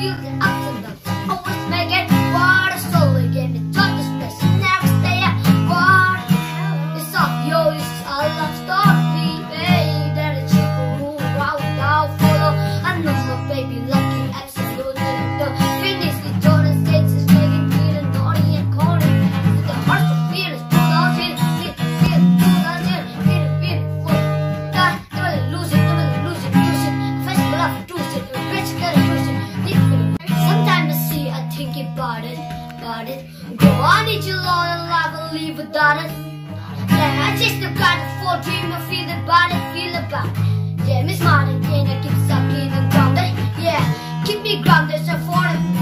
feel the ups and downs. Always make it what a soul again. It's just a space, never stay at what. It's up, yo, it's a love story, babe. That a chick who round down follow. I know my baby lucky, absolutely the finish. The Jordan States is making feel naughty and corny. The heart of fear is pulled out in, feel, full. God, never lose it, use it. Festival of lose it, rich gotta lose it. Sometimes I see, I think about it. Go on, need you all alive, I'll leave without it. Then I just got a full dream, I feel about it. Yeah, Miss Martin, I keep sucking and grounded. Yeah, keep me grounded, so for it.